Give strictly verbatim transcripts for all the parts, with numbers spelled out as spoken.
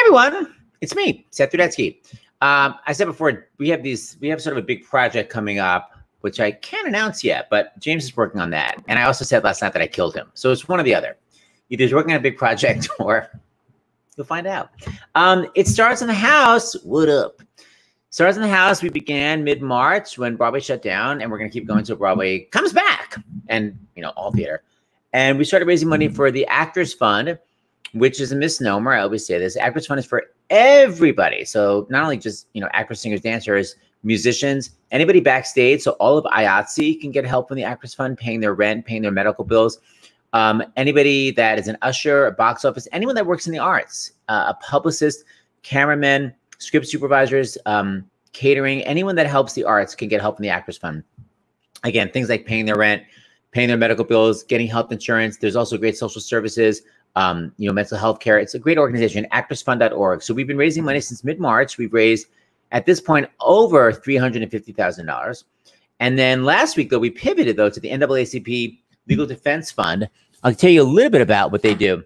everyone, it's me, Seth Rudetsky. Um, I said before, we have these, we have sort of a big project coming up, which I can't announce yet, but James is working on that. And I also said last night that I killed him. So it's one or the other. Either he's working on a big project or you'll find out. Um, it Stars in the House. What up? Stars in the House, we began mid-March when Broadway shut down, and we're going to keep going until Broadway comes back and, you know, all theater. And we started raising money for the Actors Fund, which is a misnomer. I always say this. Actors Fund is for everybody. So not only just, you know, actors, singers, dancers, musicians, anybody backstage. So all of I A T S E can get help from the Actors Fund, paying their rent, paying their medical bills. Um, anybody that is an usher, a box office, anyone that works in the arts, uh, a publicist, cameraman, script supervisors, um, catering, anyone that helps the arts can get help from the Actors Fund. Again, things like paying their rent, paying their medical bills, getting health insurance. There's also great social services. Um, you know, mental health care. It's a great organization, actors fund dot org. So we've been raising money since mid-March. We've raised, at this point, over three hundred fifty thousand dollars. And then last week, though, we pivoted, though, to the N double A C P Legal Defense Fund. I'll tell you a little bit about what they do.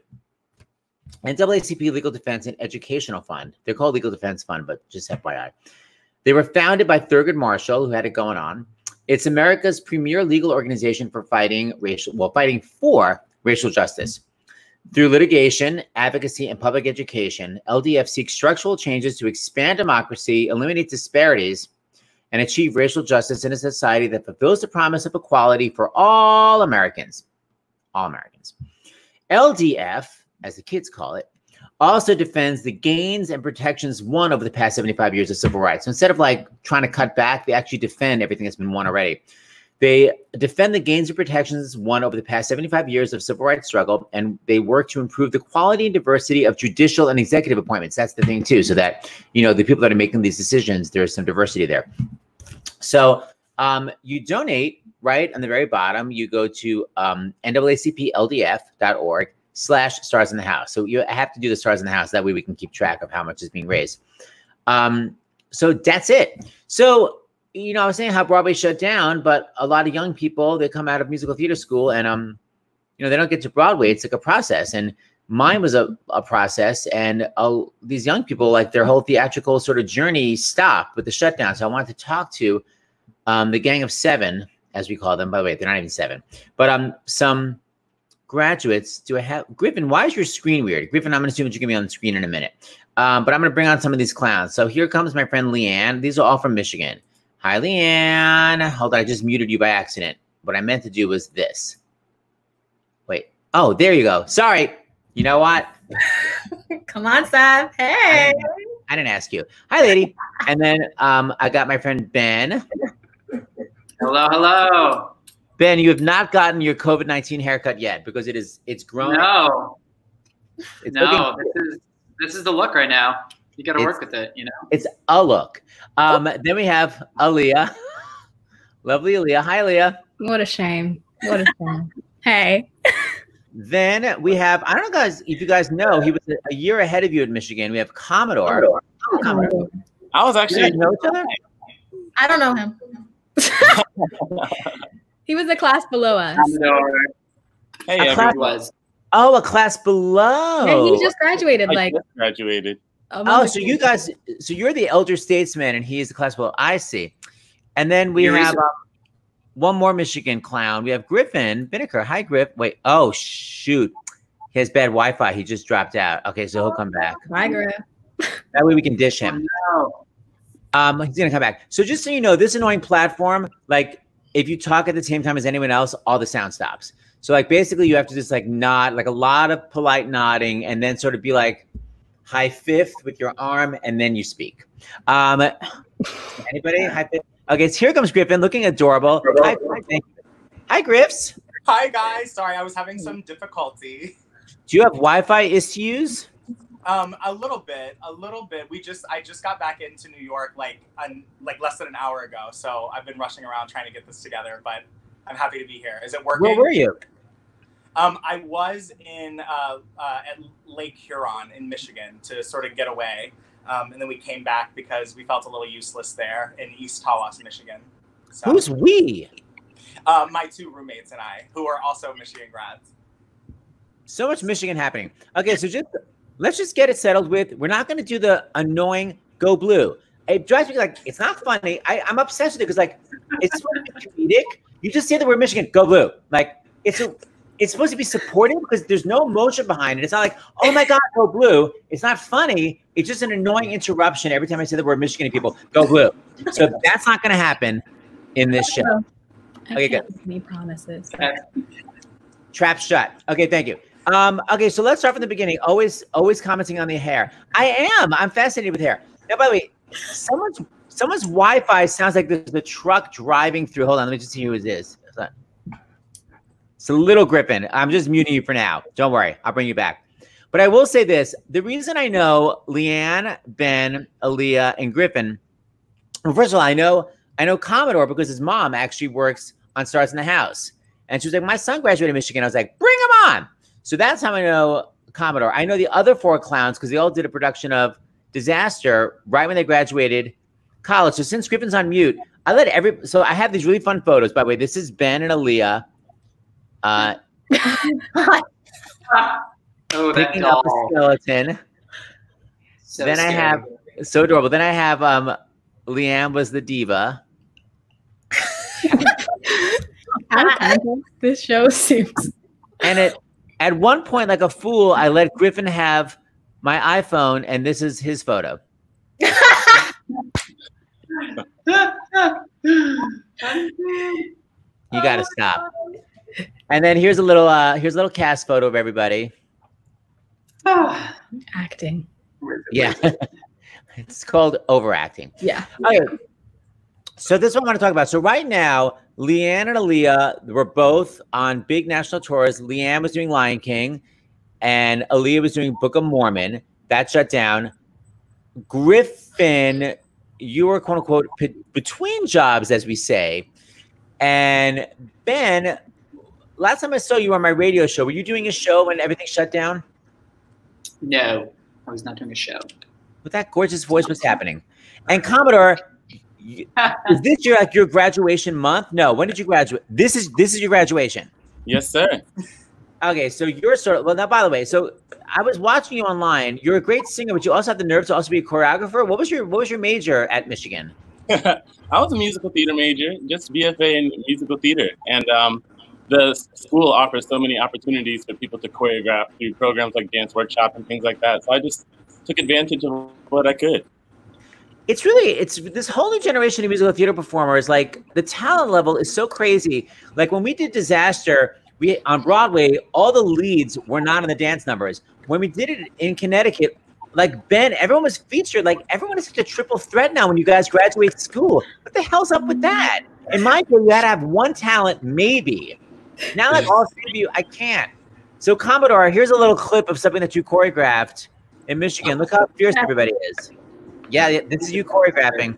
N double A C P Legal Defense and Educational Fund. They're called Legal Defense Fund, but just F Y I. They were founded by Thurgood Marshall, who had it going on. It's America's premier legal organization for fighting racial, well, fighting for racial justice. Through litigation, advocacy, and public education, L D F seeks structural changes to expand democracy, eliminate disparities, and achieve racial justice in a society that fulfills the promise of equality for all Americans. All Americans. L D F, as the kids call it, also defends the gains and protections won over the past seventy-five years of civil rights. So instead of like trying to cut back, they actually defend everything that's been won already. They defend the gains and protections won over the past seventy-five years of civil rights struggle, and they work to improve the quality and diversity of judicial and executive appointments. That's the thing, too, so that, you know, the people that are making these decisions, there's some diversity there. So um, you donate, right, on the very bottom. You go to um, N double A C P L D F dot org slash Stars in the House. So you have to do the Stars in the House. That way we can keep track of how much is being raised. Um, so that's it. So, you know, I was saying how Broadway shut down, but a lot of young people, they come out of musical theater school and, um, you know, they don't get to Broadway. It's like a process. And mine was a, a process. And uh, these young people, like their whole theatrical sort of journey stopped with the shutdown. So I wanted to talk to um, the gang of seven, as we call them. By the way, they're not even seven, but um, some graduates. Do I have Griffin? Why is your screen weird? Griffin, I'm going to assume that you're going to be on the screen in a minute. Um, but I'm going to bring on some of these clowns. So here comes my friend Leanne. These are all from Michigan. Hi, Leanne. Hold on, I just muted you by accident. What I meant to do was this. Wait. Oh, there you go. Sorry. You know what? Come on, Seth. Hey. I didn't, I didn't ask you. Hi, lady. And then um, I got my friend Ben. Hello, hello. Ben, you have not gotten your COVID nineteen haircut yet because it is it's grown. No. It's no, this is this is the look right now. You got to work with it, you know. It's a look. Um, then we have Alyah. Lovely Alyah. Hi, Alyah. What a shame. What a shame. Hey. Then we have, I don't know, guys, if you guys know, he was a year ahead of you at Michigan. We have Commodore. Commodore. Oh, Commodore. I was actually. You guys know each other? I don't know him. He was a class below us. Commodore. Hey, a class, was. Oh, a class below. Yeah, he just graduated. I like just graduated. Oh, so you guys, so you're the elder statesman and he is the class below. I see. And then we You're have um, one more Michigan clown. We have Griffin, Binnicker. Hi, Griff. Wait. Oh, shoot. He has bad Wi-Fi. He just dropped out. Okay, so he'll come back. Bye, Griff. That way we can dish him. Oh, no. Um, he's going to come back. So just so you know, this annoying platform, like if you talk at the same time as anyone else, all the sound stops. So like basically you have to just like nod, like a lot of polite nodding and then sort of be like high fifth with your arm and then you speak. Um, anybody? High fifth? Okay, so here comes Griffin looking adorable. Hi, hi, hi, Griffs. Hi, guys. Sorry, I was having some difficulty. Do you have Wi-Fi issues? Um, a little bit, a little bit. We just, I just got back into New York like, an, like less than an hour ago. So I've been rushing around trying to get this together, but I'm happy to be here. Is it working? Where were you? Um, I was in uh, uh, at Lake Huron in Michigan to sort of get away. Um, and then we came back because we felt a little useless there in East Tawas, Michigan. So, Who's we? Uh, my two roommates and I, who are also Michigan grads. So much Michigan happening. Okay, so just let's just get it settled with. We're not going to do the annoying go blue. It drives me like, it's not funny. I, I'm obsessed with it because like, it's supposed to be comedic. You just say the word Michigan, go blue. Like it's a, it's supposed to be supportive because there's no emotion behind it. It's not like, oh my God, go blue. It's not funny. It's just an annoying interruption every time I say the word Michigan and people go blue. So that's not going to happen in this show. Okay, good. Any promises? Trap shut. Okay, thank you. Um, okay, so let's start from the beginning. Always, always commenting on the hair. I am. I'm fascinated with hair. Now, by the way, someone's someone's Wi-Fi sounds like there's the truck driving through. Hold on, let me just see who it is. It's a little Griffin. I'm just muting you for now. Don't worry, I'll bring you back. But I will say this: the reason I know Leanne, Ben, Alyah, and Griffin. Well, first of all, I know I know Commodore because his mom actually works on Stars in the House, and she was like, "My son graduated Michigan." I was like, "Bring him on!" So that's how I know Commodore. I know the other four clowns because they all did a production of Disaster right when they graduated college. So since Griffin's on mute, I let every. So I have these really fun photos. By the way, this is Ben and Alyah. Uh, oh, that picking up a doll. skeleton. So then scary. I have so adorable. Then I have um, Leanne was the diva. How complex this show seems. And at at one point, like a fool, I let Griffin have my iPhone, and this is his photo. You gotta stop. And then here's a little uh here's a little cast photo of everybody. Acting. Yeah. It's called overacting. Yeah. Okay. So this is what I want to talk about. So right now, Leanne and Alyah were both on big national tours. Leanne was doing Lion King, and Alyah was doing Book of Mormon. That shut down. Griffin, you were quote unquote between jobs, as we say. And Ben, last time I saw you on my radio show, were you doing a show when everything shut down? No, I was not doing a show. With that gorgeous voice, what's happening? And Commodore, is this your like your graduation month? No, when did you graduate? This is this is your graduation. Yes, sir. Okay, so you're sort of well. Now, by the way, so I was watching you online. You're a great singer, but you also have the nerve to also be a choreographer. What was your What was your major at Michigan? I was a musical theater major, just B F A in musical theater, and um, the school offers so many opportunities for people to choreograph through programs like dance workshop and things like that. So I just took advantage of what I could. It's really, it's this whole new generation of musical theater performers. Like the talent level is so crazy. Like when we did Disaster, we on Broadway, all the leads were not in the dance numbers. When we did it in Connecticut, like Ben, everyone was featured. Like everyone is such a triple threat now when you guys graduate school. What the hell's up with that? In my day, you had to have one talent, maybe. Now, like all three of you, I can't. So Commodore, here's a little clip of something that you choreographed in Michigan. Look how fierce everybody is. Yeah, yeah, this is you choreographing.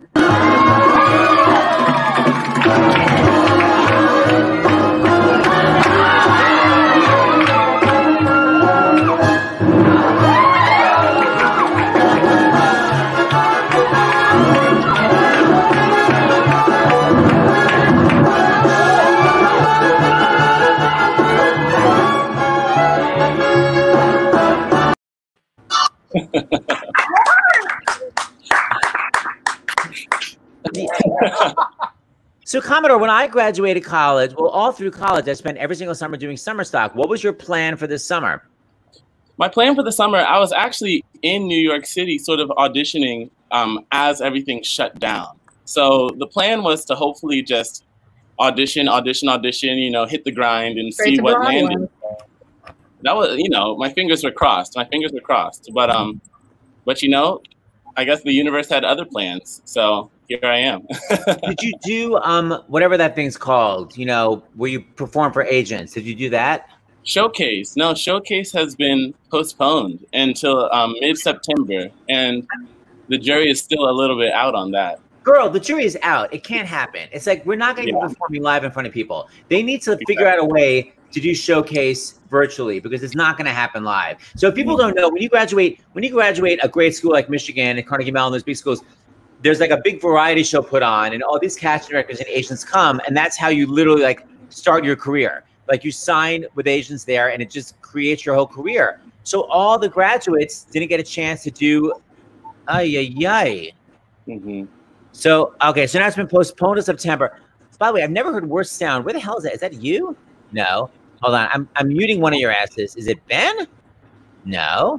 So Commodore, when I graduated college, well, all through college, I spent every single summer doing summer stock. What was your plan for this summer? My plan for the summer, I was actually in New York City sort of auditioning um, as everything shut down. So the plan was to hopefully just audition, audition, audition, you know, hit the grind and Straight see to what Broadway. landed. That was, you know, my fingers were crossed. My fingers were crossed. But, um, but you know, I guess the universe had other plans. So here I am. Did you do um whatever that thing's called, you know, where you perform for agents? Did you do that? Showcase. No, Showcase has been postponed until um, mid-September. And the jury is still a little bit out on that. Girl, the jury is out. It can't happen. It's like we're not going to Yeah. be performing live in front of people. They need to figure out a way to do Showcase virtually because it's not going to happen live. So if people don't know, when you graduate, when you graduate a great school like Michigan and Carnegie Mellon, those big schools, there's like a big variety show put on, and all these casting directors and agents come, and that's how you literally like start your career. Like you sign with agents there, and it just creates your whole career. So all the graduates didn't get a chance to do ay ay ay. Mm-hmm. So okay, so now it's been postponed to September. By the way, I've never heard worse sound. Where the hell is that? Is that you? No. Hold on. I'm I'm muting one of your asses. Is it Ben? No.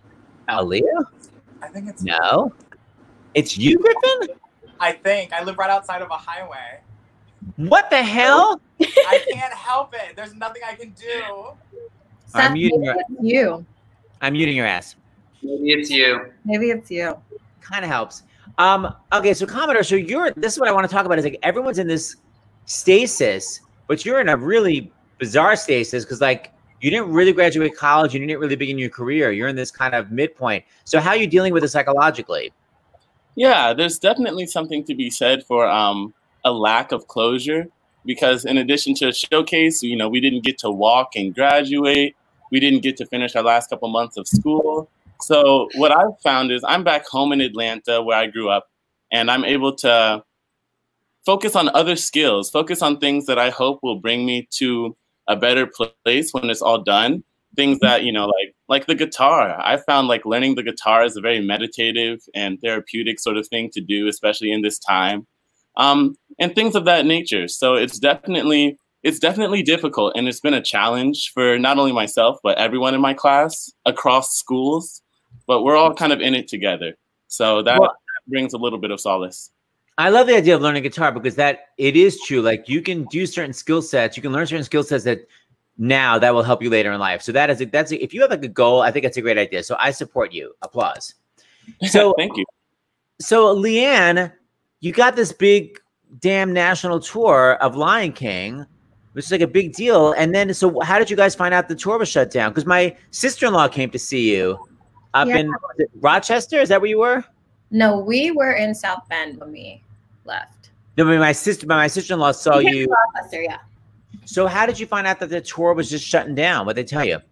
Alyah? I think it's No. It's you, Griffin? I think. I live right outside of a highway. What the hell? I can't help it. There's nothing I can do. Seth, I'm muting maybe your, it's you. I'm muting your ass. Maybe it's you. Maybe it's you. Kind of helps. Um, okay, so Commodore, so you're this is what I want to talk about is like everyone's in this stasis, but you're in a really bizarre stasis because like you didn't really graduate college, you didn't really begin your career. You're in this kind of midpoint. So how are you dealing with it psychologically? Yeah, there's definitely something to be said for um, a lack of closure because in addition to a showcase, you know, we didn't get to walk and graduate. We didn't get to finish our last couple months of school. So what I've found is I'm back home in Atlanta where I grew up, and I'm able to focus on other skills, focus on things that I hope will bring me to a better place when it's all done. Things that, you know, like like the guitar. I found like learning the guitar is a very meditative and therapeutic sort of thing to do, especially in this time, um, and things of that nature. So it's definitely it's definitely difficult, and it's been a challenge for not only myself but everyone in my class across schools. But we're all kind of in it together, so that Well, brings a little bit of solace. I love the idea of learning guitar because that it is true. Like you can do certain skill sets, you can learn certain skill sets that now that will help you later in life. So that is a, that's a, if you have like a goal, I think that's a great idea. So I support you. Applause. So Thank you. So Leanne, you got this big damn national tour of Lion King, which is like a big deal. And then so how did you guys find out the tour was shut down? Because my sister-in-law came to see you up Yeah. in Rochester. Is that where you were? No, we were in South Bend when we left. No, but my sister, but my sister-in-law saw We came you. to Rochester, yeah. So how did you find out that the tour was just shutting down? What did they tell you?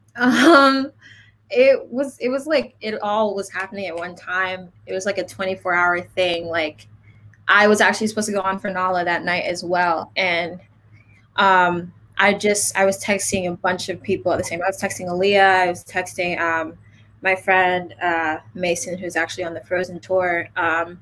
Um, it was it was like it all was happening at one time. It was like a twenty-four hour thing. Like I was actually supposed to go on for Nala that night as well, and um, I just I was texting a bunch of people at the same. I was texting Alyah. I was texting um, my friend uh, Mason, who's actually on the Frozen tour, um,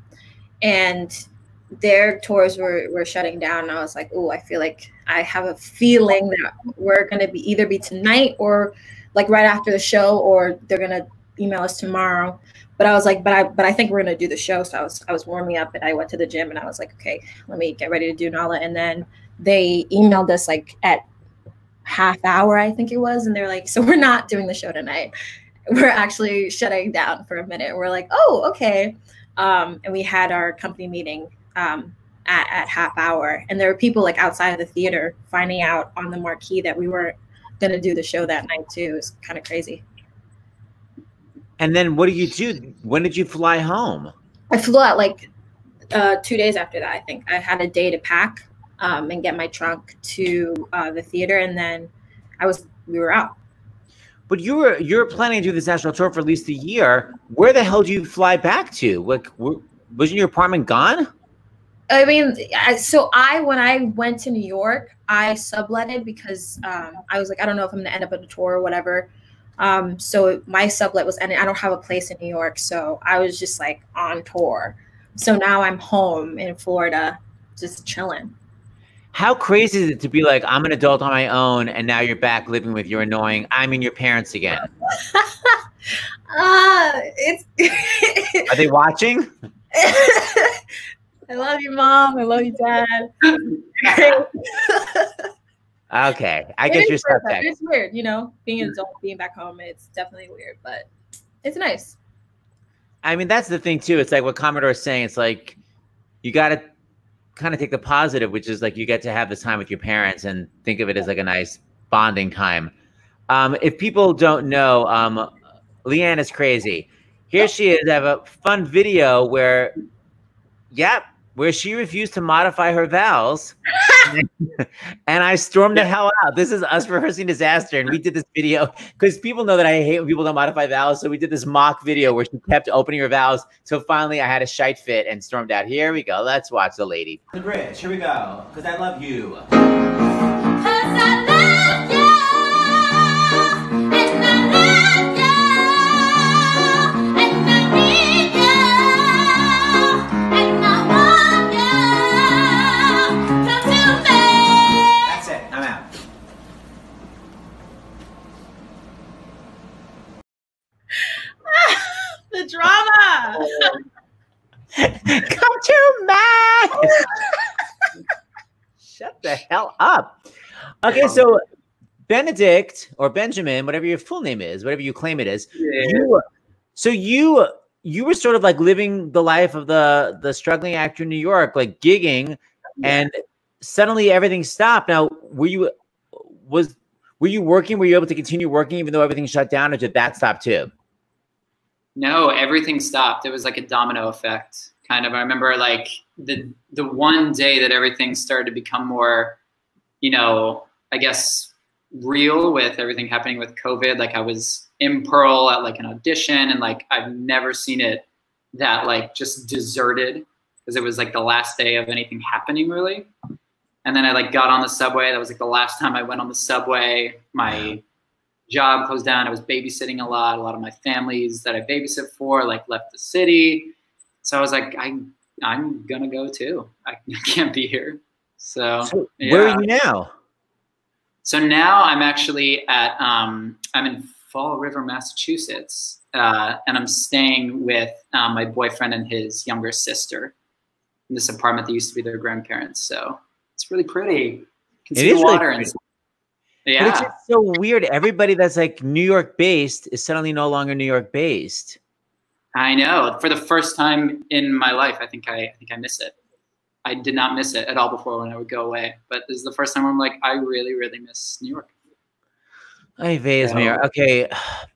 and their tours were, were shutting down. And I was like, oh, I feel like I have a feeling that we're going to be either be tonight or like right after the show, or they're going to email us tomorrow. But I was like, but I, but I think we're going to do the show. So I was, I was warming up and I went to the gym and I was like, okay, let me get ready to do Nala. And then they emailed us like at half hour, I think it was. And they're like, so we're not doing the show tonight. We're actually shutting down for a minute. We're like, oh, okay. Um, and we had our company meeting um, at, at half hour. And there were people like outside of the theater finding out on the marquee that we weren't going to do the show that night too. It was kind of crazy. And then what did you do? When did you fly home? I flew out like uh, two days after that, I think. I had a day to pack um, and get my trunk to uh, the theater. And then I was, we were out. But you were you're planning to do this national tour for at least a year. Where the hell do you fly back to? Like, wasn't your apartment gone? I mean, I, so I when I went to New York, I subletted because um, I was like, I don't know if I'm gonna end up at a tour or whatever. Um, so my sublet was ending. I don't have a place in New York, so I was just like on tour. So now I'm home in Florida, just chilling. How crazy is it to be like, I'm an adult on my own, and now you're back living with your annoying, I mean, your parents again? uh, it's. Are they watching? I love you, Mom. I love you, Dad. Okay, I guess you're stuck back. It's weird, you know, being an adult, being back home. It's definitely weird, but it's nice. I mean, that's the thing too. It's like what Commodore is saying. It's like you got to kind of take the positive, which is like you get to have this time with your parents and think of it as like a nice bonding time. Um, if people don't know, um, Leanne is crazy. Here she is. I have a fun video where, yep, where she refused to modify her vowels. And I stormed the hell out. This is us rehearsing disaster. And we did this video because people know that I hate when people don't modify vowels. So we did this mock video where she kept opening her vowels. So finally I had a shite fit and stormed out. Here we go. Let's watch the lady. The bridge. Here we go. Because I love you. Because I love you. And I love you. Come to Mass. Shut the hell up. Okay, so Benedict or Benjamin, whatever your full name is, whatever you claim it is, Yeah. you, so you you were sort of like living the life of the the struggling actor in New York, like gigging, Yeah. and suddenly everything stopped. Now, were you was were you working? Were you able to continue working even though everything shut down, or did that stop too? No, everything stopped. It was like a domino effect, kind of. I remember like the the one day that everything started to become more, you know, I guess real with everything happening with COVID. Like I was in Pearl at like an audition, and like I've never seen it that like just deserted, because it was like the last day of anything happening really. And then I like got on the subway. That was like the last time I went on the subway. My job closed down. I was babysitting a lot. A lot of my families that I babysit for like left the city. So I was like, I, I'm gonna go too. I, I can't be here. So, So yeah. where are you now? So now I'm actually at, um, I'm in Fall River, Massachusetts, uh, and I'm staying with um, my boyfriend and his younger sister in this apartment that used to be their grandparents. So it's really pretty. You can It see is the really water pretty. and But yeah. it's just so weird. Everybody that's like New York based is suddenly no longer New York based. I know. For the first time in my life, I think I, I think I miss it. I did not miss it at all before when I would go away, but this is the first time where I'm like, I really, really miss New York. Ay, vez, So- Mayor. Okay.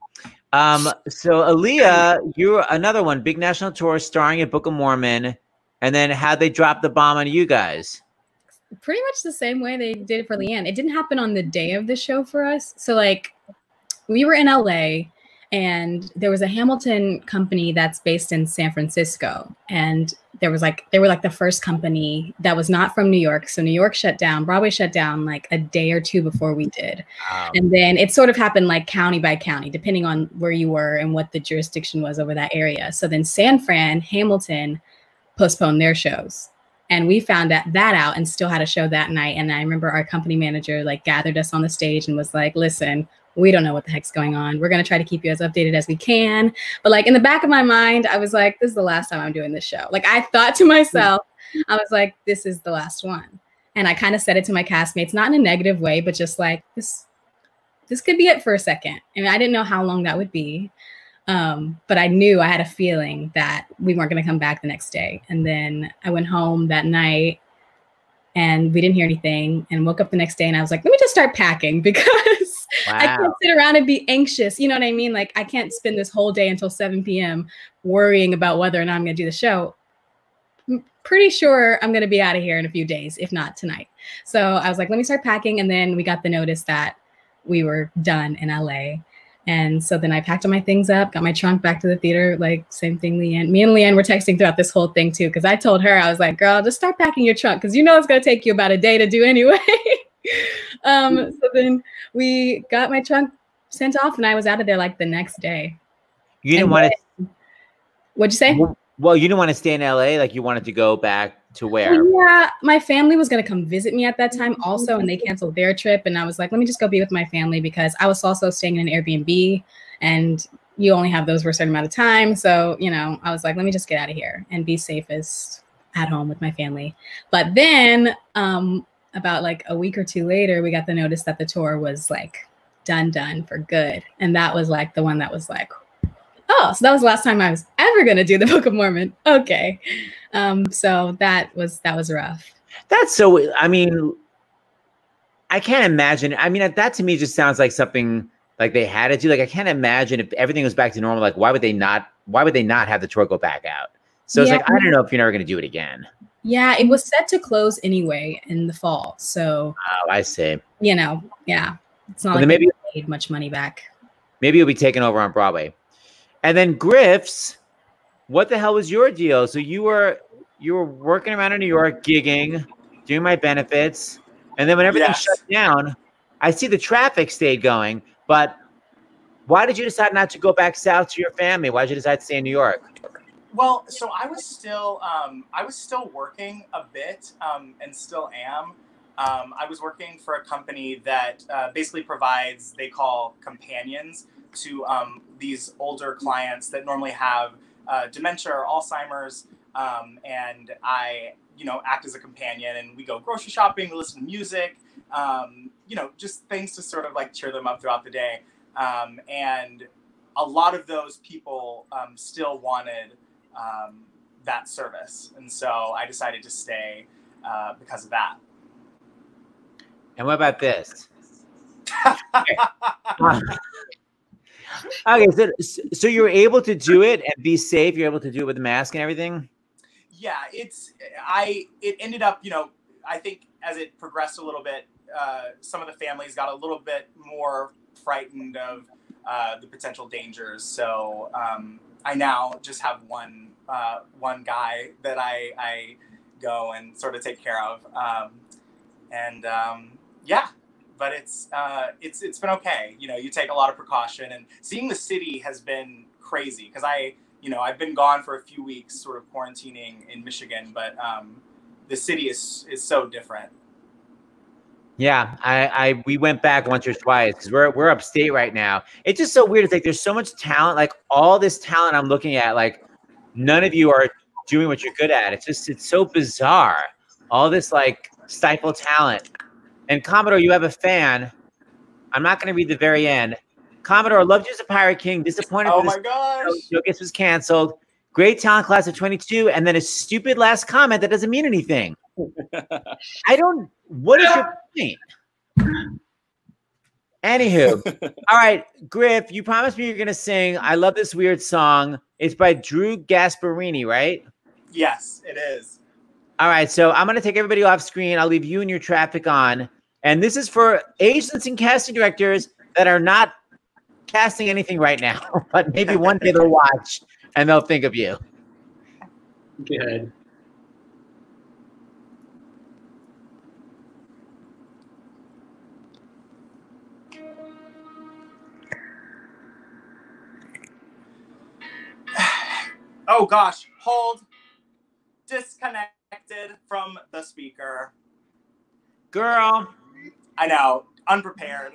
Um, so Alyah, you're another one, big national tour starring at Book of Mormon, and then how'd they drop the bomb on you guys? Pretty much the same way they did it for Leanne. It didn't happen on the day of the show for us. So like we were in L A and there was a Hamilton company that's based in San Francisco. And there was like, they were like the first company that was not from New York. So New York shut down, Broadway shut down like a day or two before we did. Wow. And then it sort of happened like county by county, depending on where you were and what the jurisdiction was over that area. So then San Fran, Hamilton postponed their shows. And we found that, that out and still had a show that night. And I remember our company manager like gathered us on the stage and was like, listen, we don't know what the heck's going on. We're going to try to keep you as updated as we can. But like in the back of my mind, I was like, this is the last time I'm doing this show. Like I thought to myself, I was like, this is the last one. And I kind of said it to my castmates, not in a negative way, but just like this, this could be it for a second. And I didn't know how long that would be. Um, but I knew I had a feeling that we weren't going to come back the next day. And then I went home that night and we didn't hear anything and woke up the next day and I was like, let me just start packing because Wow. I can't sit around and be anxious. You know what I mean? Like I can't spend this whole day until seven p m worrying about whether or not I'm going to do the show. I'm pretty sure I'm going to be out of here in a few days, if not tonight. So I was like, let me start packing. And then we got the notice that we were done in L A. And so then I packed all my things up, got my trunk back to the theater, like same thing, Leanne. Me and Leanne were texting throughout this whole thing too, because I told her, I was like, girl, just start packing your trunk, because you know it's going to take you about a day to do anyway. um, so then we got my trunk sent off and I was out of there like the next day. You didn't And want then- What'd you say? to, well, you didn't want to stay in L A, like you wanted to go back to where? Well, yeah, my family was going to come visit me at that time also, and they canceled their trip. And I was like, let me just go be with my family because I was also staying in an Airbnb and you only have those for a certain amount of time. So, you know, I was like, let me just get out of here and be safest at home with my family. But then um, about like a week or two later, we got the notice that the tour was like done, done for good. And that was like the one that was like, oh, so that was the last time I was ever going to do the Book of Mormon. Okay. Um, so that was, that was rough. That's so, I mean, I can't imagine. I mean, that to me just sounds like something like they had to do. Like, I can't imagine if everything was back to normal, like why would they not, why would they not have the tour go back out? So Yeah. it's like, I don't know if you're never going to do it again. Yeah, it was set to close anyway in the fall. So, Oh, I see. you know, yeah, it's not Well, like then they maybe- made much money back. Maybe you'll be taken over on Broadway. And then Griff's, what the hell was your deal? So you were you were working around in New York, gigging, doing my benefits, and then when everything Yes. shut down, I see the traffic stayed going. But why did you decide not to go back south to your family? Why did you decide to stay in New York? Well, so I was still um, I was still working a bit um, and still am. Um, I was working for a company that uh, basically provides, they call companions to um, these older clients that normally have uh, dementia or Alzheimer's, um, and I, you know, act as a companion, and we go grocery shopping, we listen to music, um, you know, just things to sort of like cheer them up throughout the day. Um, and a lot of those people um, still wanted um, that service. And so I decided to stay uh, because of that. And what about this? Okay, so, so you were able to do it and be safe. You're able to do it with the mask and everything? Yeah, it's, I, it ended up, you know, I think as it progressed a little bit, uh, some of the families got a little bit more frightened of uh, the potential dangers. So um, I now just have one, uh, one guy that I, I go and sort of take care of. Um, and um, yeah, but it's, uh, it's, it's been okay. You know, you take a lot of precaution, and seeing the city has been crazy because I, you know, I've been gone for a few weeks sort of quarantining in Michigan, but um, the city is, is so different. Yeah, I, I we went back once or twice because we're we're upstate right now. It's just so weird. It's like there's so much talent, like all this talent I'm looking at, like none of you are doing what you're good at. It's just it's so bizarre. All this like stifled talent. And Commodore, you have a fan. I'm not gonna read the very end. Commodore, loved you as a Pirate King, disappointed. Oh my gosh. This was canceled. Great talent class of twenty-two, and then a stupid last comment that doesn't mean anything. I don't. What is your point? Anywho, all right, Griff, you promised me you're gonna sing. I love this weird song. It's by Drew Gasparini, right? Yes, it is. All right, so I'm gonna take everybody off screen. I'll leave you and your traffic on, and this is for agents and casting directors that are not casting anything right now, but maybe one day they'll watch and they'll think of you. Good. Oh gosh, hold. Disconnected from the speaker. Girl. I know, unprepared.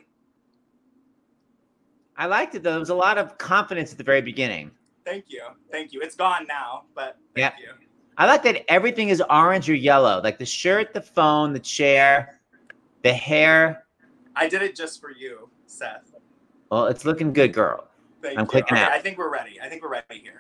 I liked it though. There was a lot of confidence at the very beginning. Thank you. Thank you. It's gone now, but thank Yep. you. I like that everything is orange or yellow, like the shirt, the phone, the chair, the hair. I did it just for you, Seth. Well, it's looking good, girl. Thank I'm you. clicking Okay, out. I think we're ready. I think we're ready here.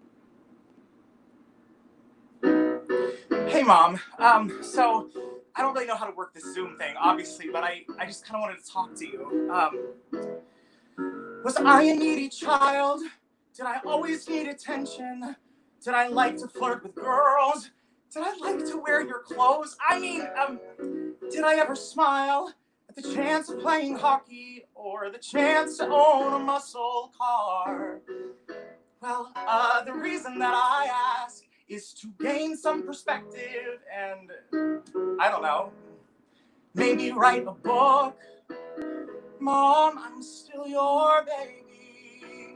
Hey, Mom. Um, so I don't really know how to work this Zoom thing, obviously, but I, I just kind of wanted to talk to you. Um, was I a needy child? Did I always need attention? Did I like to flirt with girls? Did I like to wear your clothes? I mean, um, did I ever smile at the chance of playing hockey or the chance to own a muscle car? Well, uh, the reason that I ask is to gain some perspective and, I don't know, maybe write a book. Mom, I'm still your baby.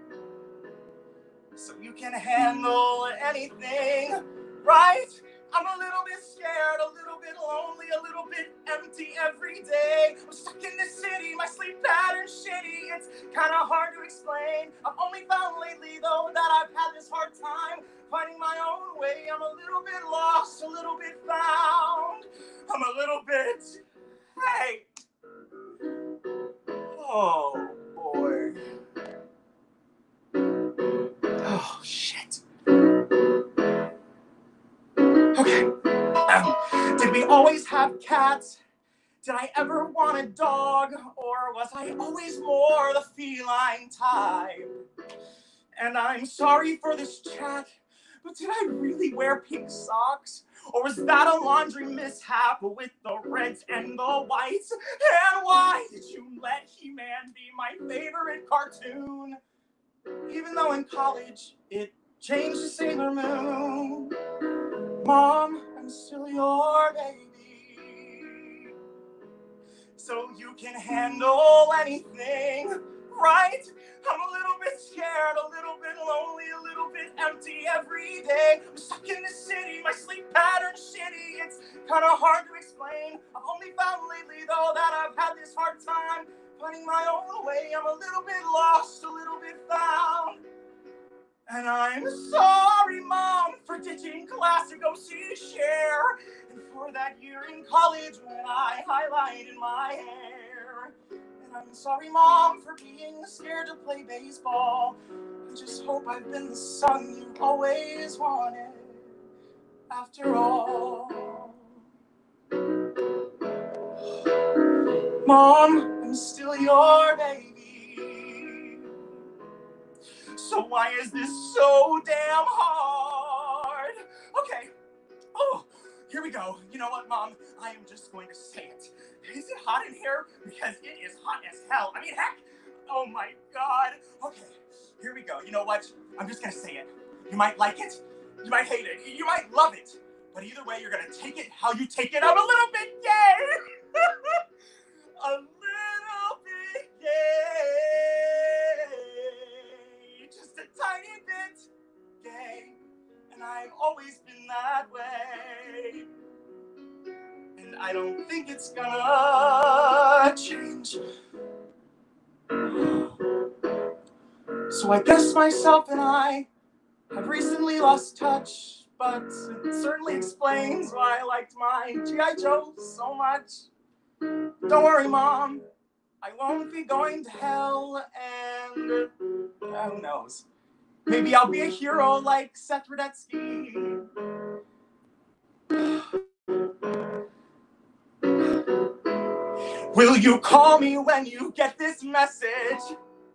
So you can handle anything, right? I'm a little bit scared, a little bit lonely, a little bit empty every day. I'm stuck in this city, my sleep pattern's shitty. It's kind of hard to explain. I've only found lately, though, that I've had this hard time finding my own way. I'm a little bit lost, a little bit found. I'm a little bit, hey. Oh, boy. Oh, shit. Okay. Um, did we always have cats? Did I ever want a dog? Or was I always more the feline type? And I'm sorry for this chat, but did I really wear pink socks? Or was that a laundry mishap with the reds and the whites? And why did you let He-Man be my favorite cartoon? Even though in college it changed to Sailor Moon. Mom, I'm still your baby. So you can handle anything, right? I'm a little bit scared, a little bit lonely, a little bit empty every day. I'm stuck in this city, my sleep pattern's shitty. It's kind of hard to explain. I've only found lately, though, that I've had this hard time finding my own way. I'm a little bit lost, a little bit found. And I'm sorry, Mom, for ditching class to go see Cher. And for that year in college when I highlighted my hair. And I'm sorry, Mom, for being scared to play baseball. I just hope I've been the son you always wanted. After all. Mom, I'm still your baby. So why is this so damn hard? Okay. Oh, here we go. You know what, Mom? I am just going to say it. Is it hot in here? Because it is hot as hell. I mean, heck. Oh my God. Okay, here we go. You know what? I'm just going to say it. You might like it. You might hate it. You might love it. But either way, you're going to take it how you take it. I'm a little bit gay. A little bit gay. Just a tiny bit gay. And I've always been that way. And I don't think it's gonna change. So I guess myself and I have recently lost touch, but it certainly explains why I liked my G I Joe so much. Don't worry, Mom, I won't be going to hell, and uh, who knows? Maybe I'll be a hero like Seth Rudetsky. Will you call me when you get this message?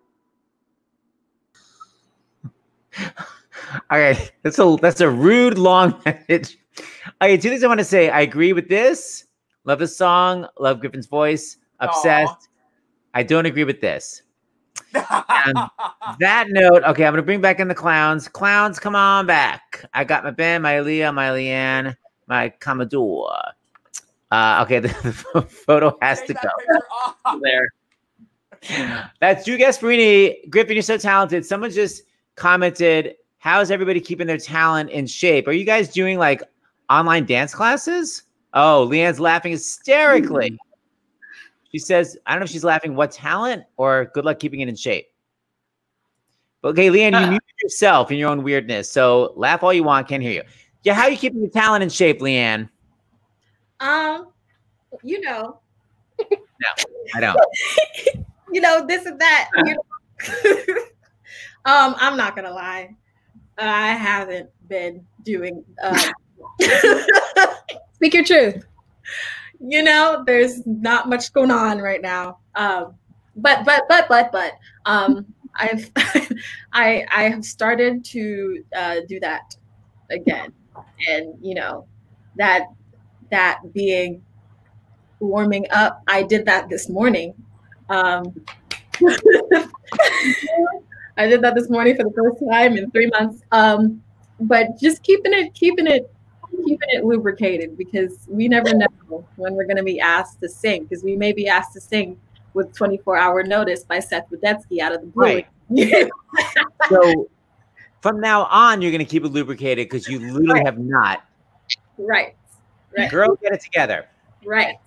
All right, that's a that's a rude long message. All right, two things I want to say. I agree with this. Love the song. Love Griffin's voice. Obsessed. Aww. I don't agree with this. On that note, okay, I'm gonna bring back in the clowns. Clowns, come on back. I got my Ben, my Alyah, my Leanne, my Commodore. Uh, okay, the, the photo has Take to go there. That's Drew Gasparini. Griffin, you're so talented. Someone just commented, how's everybody keeping their talent in shape? Are you guys doing like online dance classes? Oh, Leanne's laughing hysterically. Mm-hmm. She says, I don't know if she's laughing what talent or good luck keeping it in shape. But okay, Leanne, you uh, muted yourself in your own weirdness. So laugh all you want, can't hear you. Yeah, how are you keeping your talent in shape, Leanne? Um, you know. No, I don't. You know, this and that. You know? um, I'm not gonna lie. I haven't been doing uh, speak your truth. You know, there's not much going on right now. Um, but but but but but um, I've I I have started to uh, do that again, and you know that that being warming up. I did that this morning. Um, I did that this morning for the first time in three months. Um, but just keeping it keeping it. keeping it lubricated, because we never know when we're going to be asked to sing, because we may be asked to sing with twenty-four hour notice by Seth Rudetsky out of the blue. Right. So from now on, you're going to keep it lubricated because you literally right. have not. Right. Right. Girl, get it together. Right.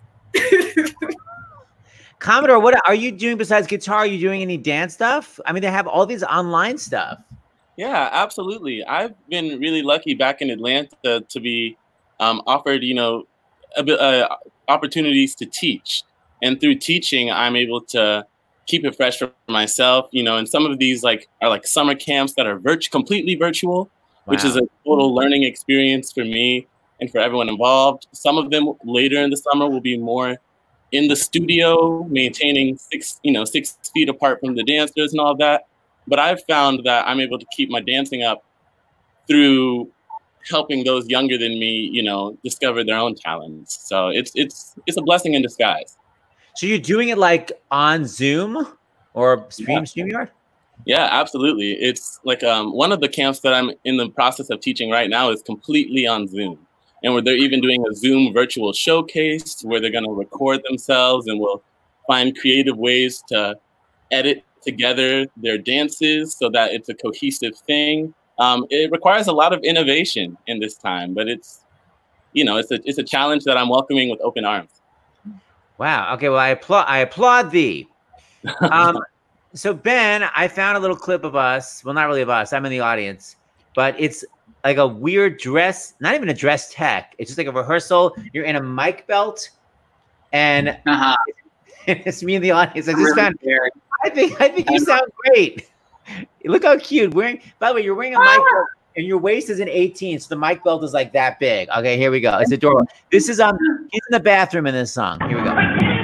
Commodore, what are you doing besides guitar? Are you doing any dance stuff? I mean, they have all these online stuff. Yeah, absolutely. I've been really lucky back in Atlanta to be um, offered, you know, a bit, uh, opportunities to teach. And through teaching, I'm able to keep it fresh for myself, you know, and some of these like are like summer camps that are virt- completely virtual, wow. which is a total learning experience for me and for everyone involved. Some of them later in the summer will be more in the studio, maintaining six, you know, six feet apart from the dancers and all that. But I've found that I'm able to keep my dancing up through helping those younger than me, you know, discover their own talents. So it's it's it's a blessing in disguise. So you're doing it like on Zoom or Stream yeah. StreamYard? Yeah, absolutely. It's like um, one of the camps that I'm in the process of teaching right now is completely on Zoom. And where they're even doing a Zoom virtual showcase where they're going to record themselves and we'll find creative ways to edit together their dances so that it's a cohesive thing. Um, it requires a lot of innovation in this time, but it's, you know, it's a it's a challenge that I'm welcoming with open arms. Wow. Okay. Well, I applaud. I applaud thee. Um, So Ben, I found a little clip of us. Well, not really of us. I'm in the audience, but it's like a weird dress, not even a dress tech. It's just like a rehearsal. You're in a mic belt, and Uh-huh. it's me in the audience. I just Really found. scary. I think I think you sound great. Look how cute. Wearing. By the way, you're wearing a mic belt, and your waist is an eighteen, so the mic belt is like that big. Okay, here we go. It's adorable. This is um. He's in the bathroom in this song. Here we go.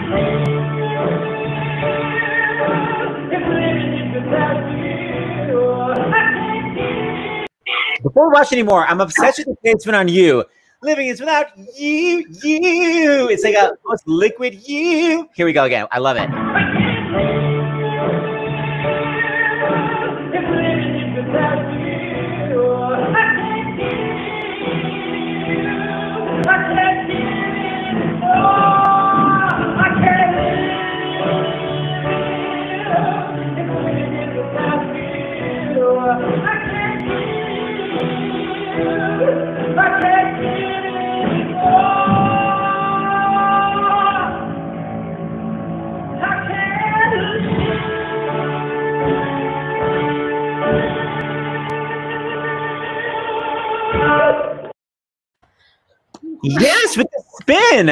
Before we watch anymore, I'm obsessed with the placement on you. Living is without you, you. It's like a most liquid you. Here we go again. I love it. Yes, with the spin.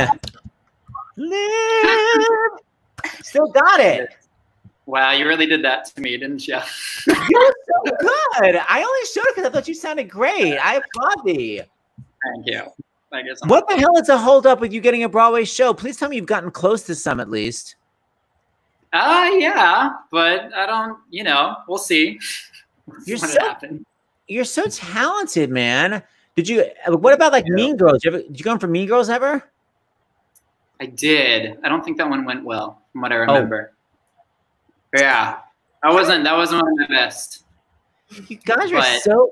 Live. Still got it. Wow, you really did that to me, didn't you? You were so good. I only showed it because I thought you sounded great. I applaud thee. Thank you. Thank you so much. What the hell is a hold up with you getting a Broadway show? Please tell me you've gotten close to some at least. Uh, yeah, but I don't, you know, we'll see. You're what so, happened. you're so talented, man. Did you, what about like yeah. Mean Girls? Did you, ever, did you go in for Mean Girls ever? I did. I don't think that one went well from what I remember. Oh. Yeah, that wasn't, that wasn't one of my best. You guys are but, so,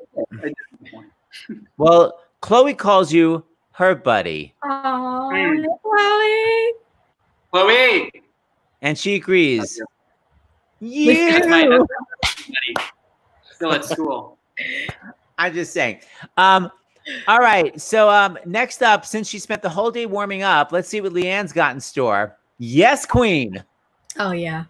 well, Chloe calls you her buddy. Oh, Mm. Chloe. Chloe. And she agrees. You. You. That's my, that's my buddy. Still at school. I'm just saying. Um, all right. So um, next up, since she spent the whole day warming up, let's see what Leanne's got in store. Yes, Queen. Oh, yeah.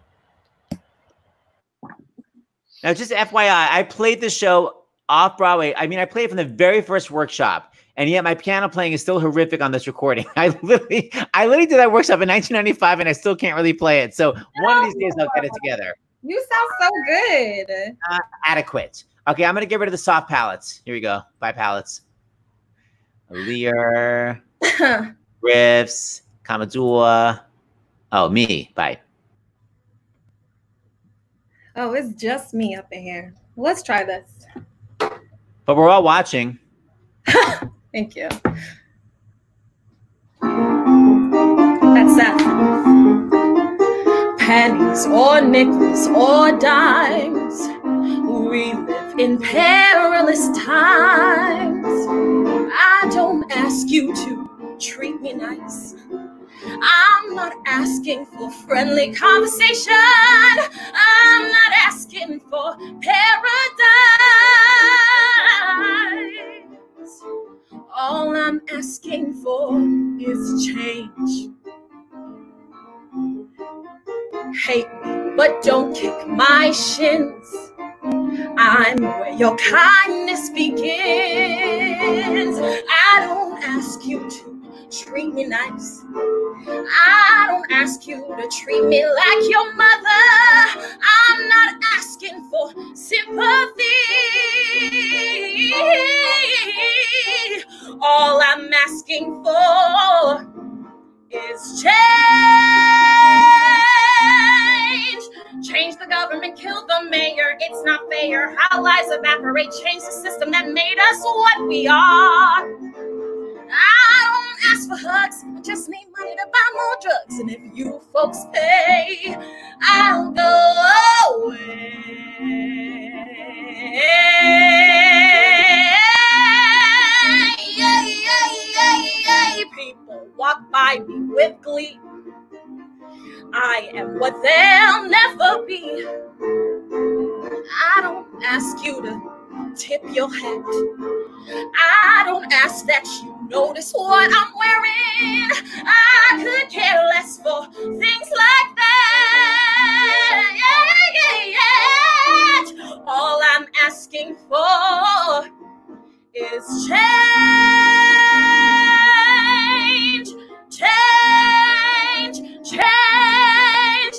Now, just F Y I, I played the show off Broadway. I mean, I played it from the very first workshop, and yet my piano playing is still horrific on this recording. I literally, I literally did that workshop in nineteen ninety-five, and I still can't really play it. So one of these days, I'll get it together. You sound so good. Uh, adequate. Okay, I'm gonna get rid of the soft palettes. Here we go. Bye, palettes. Alyah, riffs, Commodore. Oh, me. Bye. Oh, it's just me up in here. Let's try this. But we're all watching. Thank you. That's that. Pennies or nickels or dimes, we live in perilous times. I don't ask you to treat me nice. I'm not asking for friendly conversation. I'm not asking for paradise. All I'm asking for is change. Hate me, but don't kick my shins. I'm where your kindness begins. I don't ask you to treat me nice. I don't ask you to treat me like your mother. I'm not asking for sympathy. All I'm asking for is change. Change the government, kill the mayor. It's not fair how lives evaporate. Change the system that made us what we are. I don't ask for hugs, I just need money to buy more drugs. And if you folks pay, I'll go away. Yeah, yeah, yeah, yeah. People walk by me with glee. I am what they'll never be. I don't ask you to tip your hat. I don't ask that you notice what I'm wearing. I could care less for things like that. Yeah, yeah, asking for is change, change, change,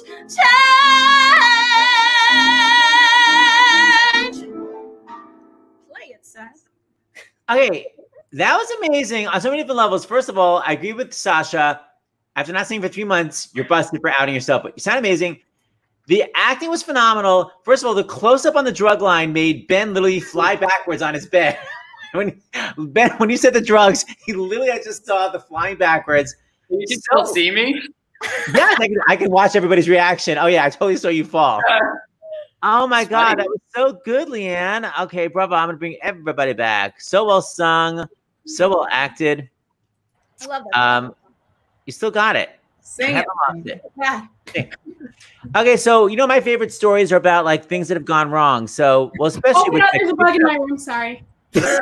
change. Play it, Seth. Okay, that was amazing on so many different levels. First of all, I agree with Sasha. After not singing for three months, you're busted for outing yourself, but you sound amazing. The acting was phenomenal. First of all, the close-up on the drug line made Ben literally fly backwards on his bed. when Ben, when you said the drugs, he literally, I just saw the flying backwards. You can still see me? Yes, I can, I can watch everybody's reaction. Oh, yeah, I totally saw you fall. Oh, my It's God. funny. That was so good, Leanne. Okay, bravo. I'm going to bring everybody back. So well sung. So well acted. I love that. Um, you still got it. Sing it. it. Yeah. Okay, so you know my favorite stories are about like things that have gone wrong. So, well, especially Oh, with no, like, there's a bug in my room. Sorry. Sing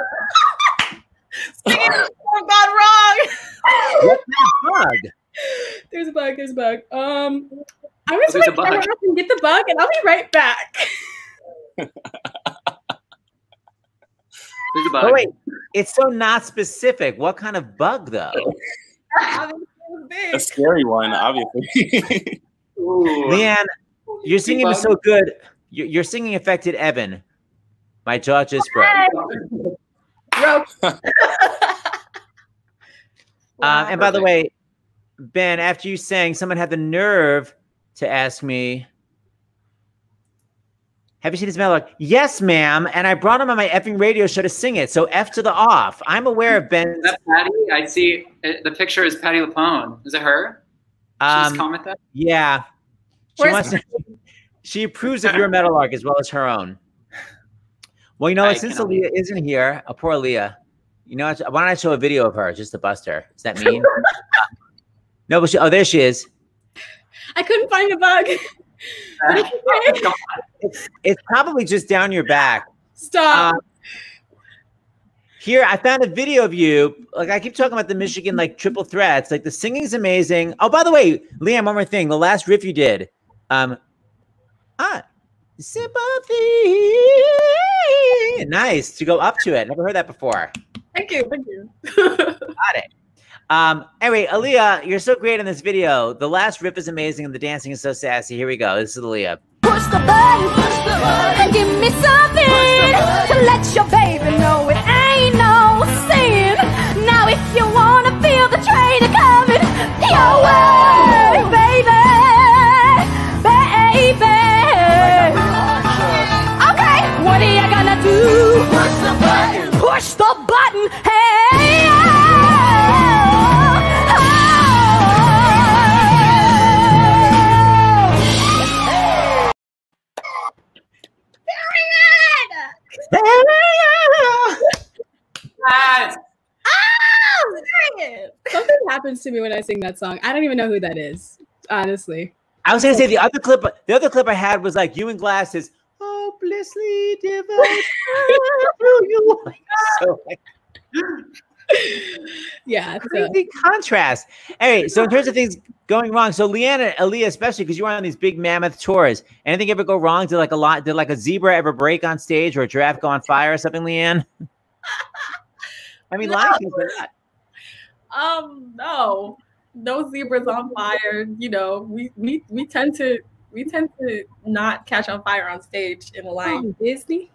it. Oh, gone wrong. what kind of bug? There's a bug. There's a bug. Um, I'm just There's a gonna bug. go and get the bug, and I'll be right back. There's a bug. Oh wait, it's so not specific. What kind of bug though? A scary one, obviously. Ooh. Leanne, your singing was bug. so good. Your, your singing affected Evan. My jaw just broke. Broke. Um, and by the way, Ben, after you sang, someone had the nerve to ask me, have you seen his melody? Yes, ma'am. And I brought him on my effing radio show to sing it. So F to the off. I'm aware of Ben's. Is that Patty? I see uh, the picture is Patty Lapone. Is it her? She just Um, comment that? yeah. She, Where's- wants to, she approves of your metal arc as well as her own. Well, you know what? I Since can Alyah isn't here, a poor Alyah, you know, what? Why don't I show a video of her just to bust her? Is that mean? No, but she, oh, there she is. I couldn't find the bug. But it's okay. It's, it's probably just down your back. Stop. Uh, here, I found a video of you. Like, I keep talking about the Michigan, like, triple threats. Like, the singing's amazing. Oh, by the way, Leanne, one more thing. The last riff you did. Um, ah, sympathy. Nice to go up to it. Never heard that before. Thank you. Thank you. Got it. Um, anyway, Alyah, you're so great in this video. The last riff is amazing and the dancing is so sassy. Here we go. This is Alyah. Push the button, push the button, and give me something to let your baby know it ain't no sin. Now if you wanna feel the train coming your way, baby, baby. Okay, what are you gonna do? Push the button, push the button, hey. Yes. Something happens to me when I sing that song. I don't even know who that is, honestly. I was gonna say the other clip. The other clip I had was like you in glasses. Hopelessly devoted to you. So like, Yeah. So. crazy contrast. Anyway, so in terms of things going wrong, so Leanne and Alyah, especially because you were on these big mammoth tours, anything ever go wrong? Did like a lot? Did like a zebra ever break on stage or a giraffe go on fire or something, Leanne? I mean, No. Lion King's like that. Um, no, no zebras on fire. You know, we we we tend to we tend to not catch on fire on stage in the line. Oh, Disney.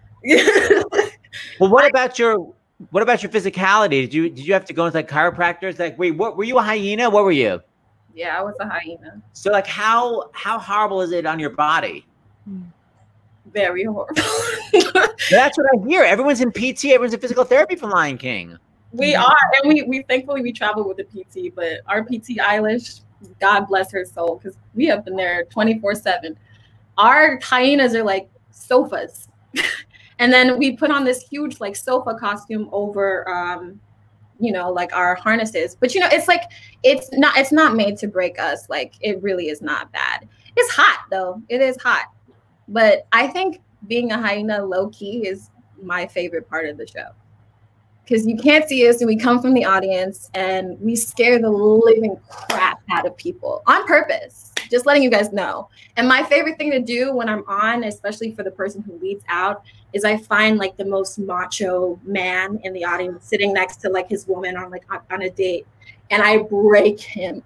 Well, what about your what about your physicality? Did you did you have to go into like chiropractors? Like, wait, what were you a hyena? What were you? Yeah, I was a hyena. So like, how how horrible is it on your body? Very horrible. That's what I hear. Everyone's in P T. Everyone's in physical therapy from Lion King. We are, and we we thankfully we travel with the P T, but our P T Eilish, God bless her soul, because we have been there twenty-four seven. Our hyenas are like sofas. And then we put on this huge like sofa costume over um, you know, like our harnesses. But you know, it's like it's not it's not made to break us. Like it really is not bad. It's hot though. It is hot. But I think being a hyena low key is my favorite part of the show. Because you can't see us and we come from the audience and we scare the living crap out of people on purpose. Just Just letting you guys know. And my favorite thing to do when I'm on, especially for the person who leads out, is I find like the most macho man in the audience sitting next to like his woman on like on, on a date, and I break him.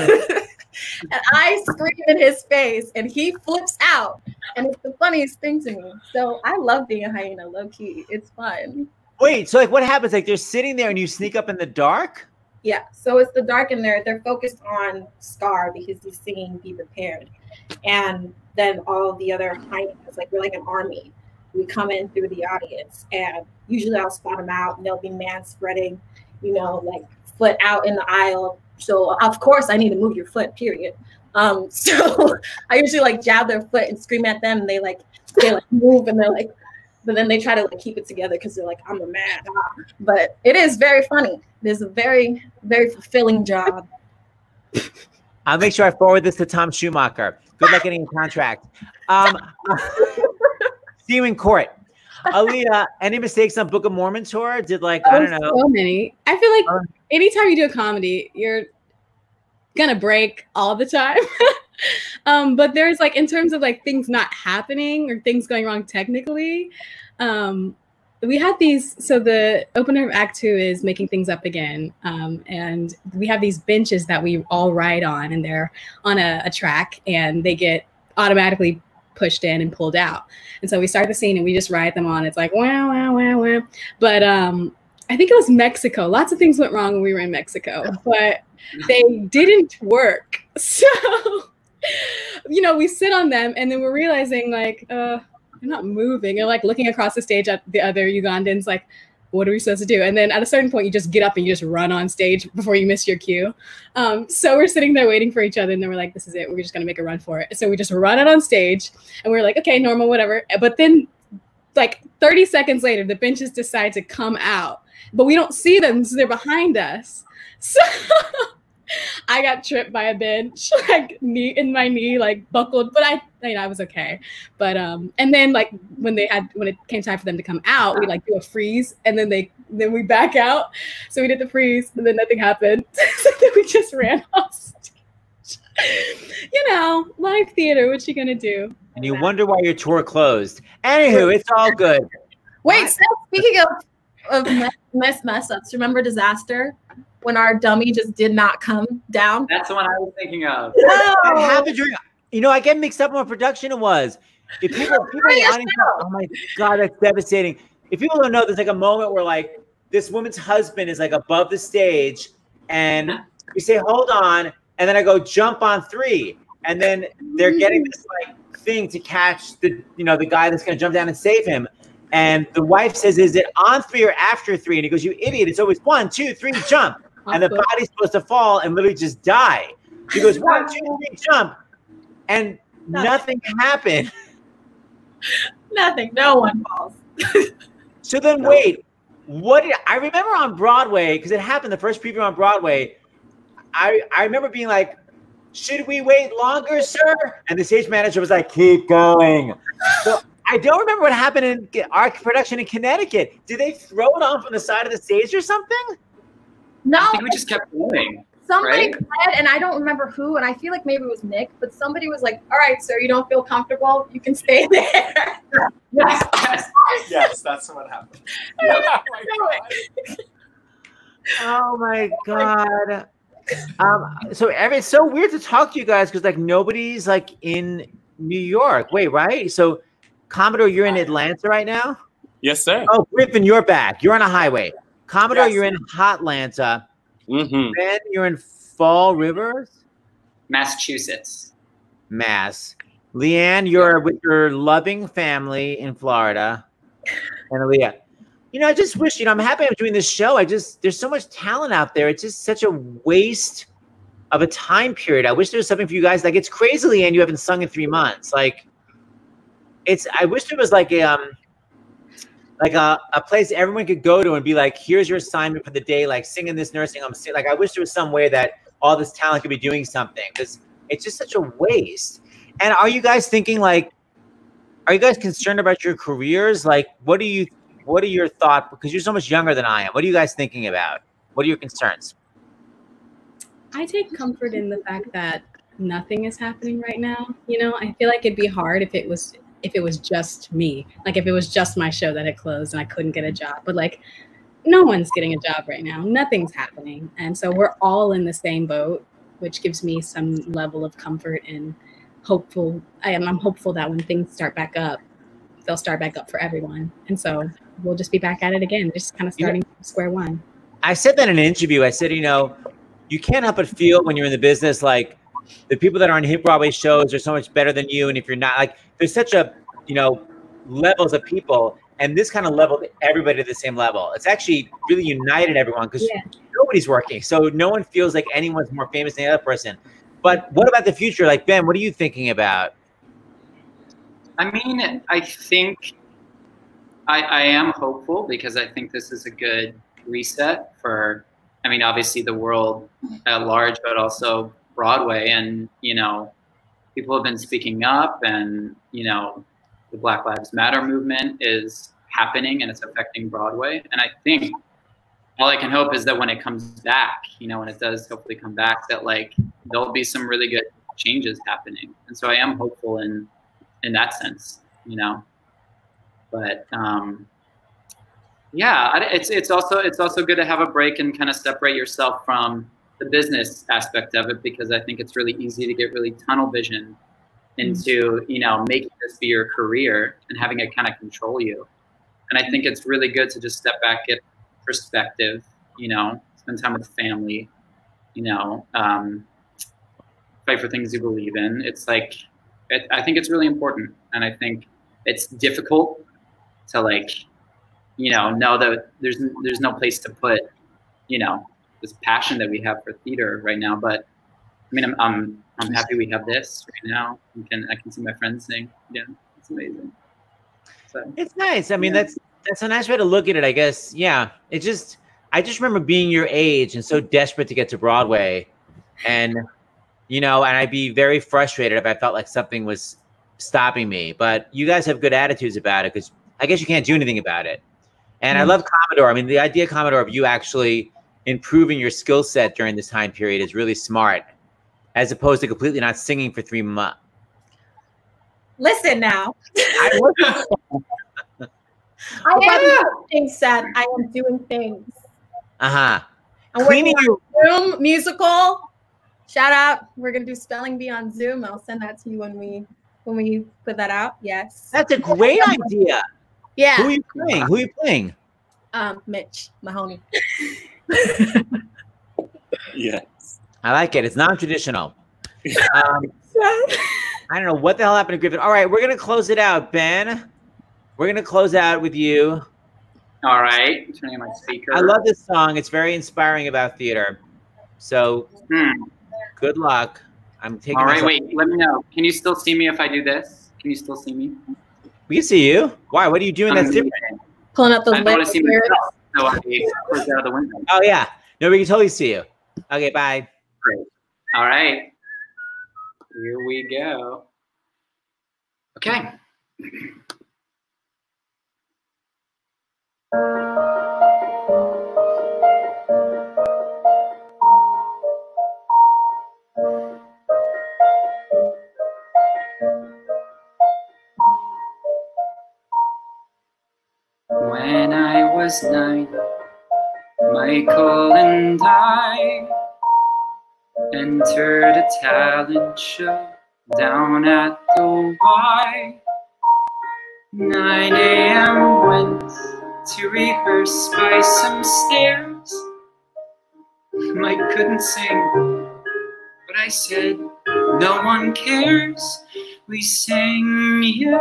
And I scream in his face and he flips out. And it's the funniest thing to me. So I love being a hyena, low key. It's fun. Wait, so like what happens? Like they're sitting there and you sneak up in the dark? Yeah, so it's the dark in there. They're focused on Scar because he's singing Be Prepared. And then all the other hyenas, like we're like an army. We come in through the audience, and usually I'll spot them out and they'll be man spreading, you know, like foot out in the aisle. So of course I need to move your foot, period. Um, so I usually like jab their foot and scream at them, and they like they like move, and they're like, but then they try to like keep it together because they're like, I'm a man. But it is very funny. It's a very, very fulfilling job. I'll make sure I forward this to Tom Schumacher. Good luck getting a contract. Um, see you in court. Alyah, any mistakes on Book of Mormon tour? Did like, oh, I don't know. So many. I feel like anytime you do a comedy, you're gonna break all the time. um, but there's like, in terms of like things not happening or things going wrong technically, um, we had these, so the opener of Act Two is making things up again. Um, and we have these benches that we all ride on, and they're on a, a track, and they get automatically pushed in and pulled out. And so we start the scene and we just ride them on. It's like, wow, wow, wow, wow. But um, I think it was Mexico. Lots of things went wrong when we were in Mexico, but they didn't work. So, you know, we sit on them, and then we're realizing like, uh, they're not moving. They're like looking across the stage at the other Ugandans, like, what are we supposed to do? And then at a certain point, you just get up and you just run on stage before you miss your cue. Um, so we're sitting there waiting for each other, and then we're like, this is it. We're just going to make a run for it. So we just run out on stage, and we're like, okay, normal, whatever. But then like thirty seconds later, the benches decide to come out, but we don't see them, so they're behind us. So I got tripped by a bench, like knee in my knee, like buckled, but I, you know, I was okay. But um, and then like when they had, when it came time for them to come out, we like do a freeze, and then they, then we back out. So we did the freeze, and then nothing happened. So then we just ran off stage. You know, live theater. What you gonna do? And you wonder why your tour closed. Anywho, it's all good. Wait, so speaking of of mess mess, mess ups, remember Disaster? When our dummy just did not come down. That's the one I was thinking of. No. That happened during, you know, I get mixed up on what production it was. If people, people in the audience, oh my God, that's devastating. If people don't know, there's like a moment where like this woman's husband is like above the stage, and we say, hold on. And then I go, jump on three. And then they're getting this like thing to catch the, you know, the guy that's going to jump down and save him. And the wife says, is it on three or after three? And he goes, you idiot. It's always one, two, three, jump. And the body's supposed to fall and literally just die. She goes, one, two, three, jump. And nothing, nothing happened. Nothing. No one falls. So then wait, what did I remember on Broadway, because it happened the first preview on Broadway. I, I remember being like, should we wait longer, sir? And the stage manager was like, keep going. So I don't remember what happened in our production in Connecticut. Did they throw it on from the side of the stage or something? No, I think we just kept going. Somebody right? said, and I don't remember who, and I feel like maybe it was Nick, but somebody was like, all right, sir, you don't feel comfortable, you can stay there. Yes, yes. Yes, that's what happened. Yeah. Oh my God. Um, so every, it's so weird to talk to you guys because like nobody's like in New York. Wait, right? So Commodore, you're in Atlanta right now? Yes, sir. Oh, Griffin, you're back. You're on a highway. Commodore, Yes. you're in Hotlanta. Mm-hmm. Ben, you're in Fall River, Massachusetts. Mass. Leanne, you're with your loving family in Florida. And Alyah. You know, I just wish, you know, I'm happy I'm doing this show. I just, there's so much talent out there. It's just such a waste of a time period. I wish there was something for you guys. Like, it's crazy, Leanne, you haven't sung in three months. Like, it's, I wish there was like a, um, like a, a place everyone could go to and be like, here's your assignment for the day, like sing in this nursing home. Like, I wish there was some way that all this talent could be doing something, because it's just such a waste. And are you guys thinking like, are you guys concerned about your careers? Like, what do you, what are your thoughts? Because you're so much younger than I am. What are you guys thinking about? What are your concerns? I take comfort in the fact that nothing is happening right now. You know, I feel like it'd be hard if it was if it was just me, like if it was just my show that had closed and I couldn't get a job. But like, no one's getting a job right now. Nothing's happening, and so we're all in the same boat, which gives me some level of comfort and hopeful. I am I'm hopeful that when things start back up, they'll start back up for everyone, and so we'll just be back at it again, just kind of starting from square one. I said that in an interview. I said, you know, you can't help but feel when you're in the business like the people that are on hit Broadway shows are so much better than you, and if you're not, like, there's such a, you know, levels of people, and this kind of leveled everybody to the same level. It's actually really united everyone because yeah. nobody's working, so no one feels like anyone's more famous than the other person. But what about the future? Like, Ben, what are you thinking about? I mean, I think I, I am hopeful because I think this is a good reset for, I mean, obviously the world at large, but also Broadway. And, you know, people have been speaking up, and, you know, the Black Lives Matter movement is happening and it's affecting Broadway. And I think all I can hope is that when it comes back, you know, when it does hopefully come back, that like there'll be some really good changes happening. And so I am hopeful in in that sense, you know. But um, yeah, it's it's also it's also good to have a break and kind of separate yourself from the business aspect of it, because I think it's really easy to get really tunnel vision into, you know, making this be your career and having it kind of control you. And I think it's really good to just step back, get perspective, you know, spend time with family, you know, um, fight for things you believe in. It's like, it, I think it's really important. And I think it's difficult to like, you know, know that there's, there's no place to put, you know, this passion that we have for theater right now. But I mean, I'm, I'm, I'm happy we have this right now. I can, I can see my friends sing. Yeah, it's amazing. So, it's nice. I mean, yeah. that's, that's a nice way to look at it, I guess. Yeah. It just, I just remember being your age and so desperate to get to Broadway, and, you know, and I'd be very frustrated if I felt like something was stopping me, but you guys have good attitudes about it, because I guess you can't do anything about it. And mm. I love Commodore. I mean, the idea, Commodore, of you actually improving your skill set during this time period is really smart, as opposed to completely not singing for three months. Listen now. I was I am doing things, Seth. I am doing things. Uh-huh. I'm Cleaning working on Zoom musical. Shout out. We're gonna do spelling bee on Zoom. I'll send that to you when we when we put that out. Yes. That's a great idea. Yeah. Who are you playing? Who are you playing? Um, Mitch, my homie. Yes. I like it. It's non-traditional. Um, I don't know what the hell happened to Griffin. All right, we're gonna close it out, Ben. We're gonna close out with you. All right, turning on my speaker. I love this song. It's very inspiring about theater. So hmm. good luck. I'm taking. All right, myself. wait. Let me know. Can you still see me if I do this? Can you still see me? We can see you. Why? What are you doing that's different? Pulling up those. I don't want to see myself, so I close out of the window. Oh yeah. No, we can totally see you. Okay, bye. Great. All right. Here we go. Okay. When I was nine, Michael and I entered a talent show down at the Y. nine A M went to rehearse by some stairs. Mike couldn't sing, but I said, no one cares. We sang